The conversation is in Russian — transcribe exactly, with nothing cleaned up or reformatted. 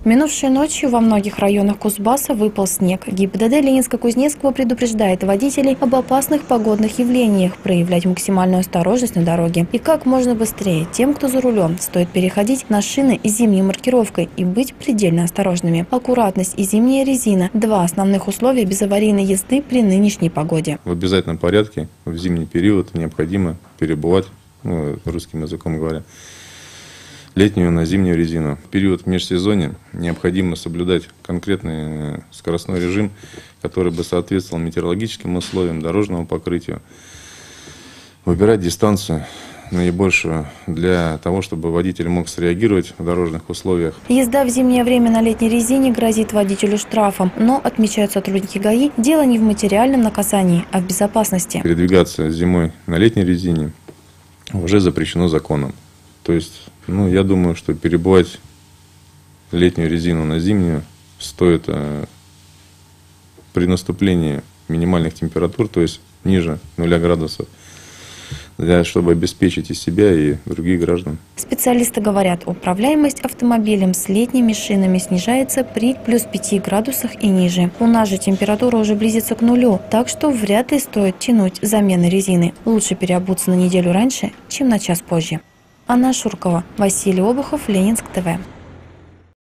Минувшей ночью во многих районах Кузбасса выпал снег. ГИБДД Ленинско-Кузнецкого предупреждает водителей об опасных погодных явлениях, проявлять максимальную осторожность на дороге. И как можно быстрее тем, кто за рулем, стоит переходить на шины с зимней маркировкой и быть предельно осторожными. Аккуратность и зимняя резина – два основных условия безаварийной езды при нынешней погоде. В обязательном порядке в зимний период необходимо перебывать, ну, русским языком говоря, летнюю на зимнюю резину. В период межсезонья необходимо соблюдать конкретный скоростной режим, который бы соответствовал метеорологическим условиям, дорожному покрытию. Выбирать дистанцию наибольшую для того, чтобы водитель мог среагировать в дорожных условиях. Езда в зимнее время на летней резине грозит водителю штрафом, но, отмечают сотрудники ГАИ, дело не в материальном наказании, а в безопасности. Передвигаться зимой на летней резине уже запрещено законом. То есть, ну, я думаю, что перебывать летнюю резину на зимнюю стоит э, при наступлении минимальных температур, то есть ниже нуля градусов, для, чтобы обеспечить и себя, и других граждан. Специалисты говорят, управляемость автомобилем с летними шинами снижается при плюс пяти градусах и ниже. У нас же температура уже близится к нулю, так что вряд ли стоит тянуть замены резины. Лучше переобуться на неделю раньше, чем на час позже. Анна Шуркова, Василий Обухов, Ленинск ТВ.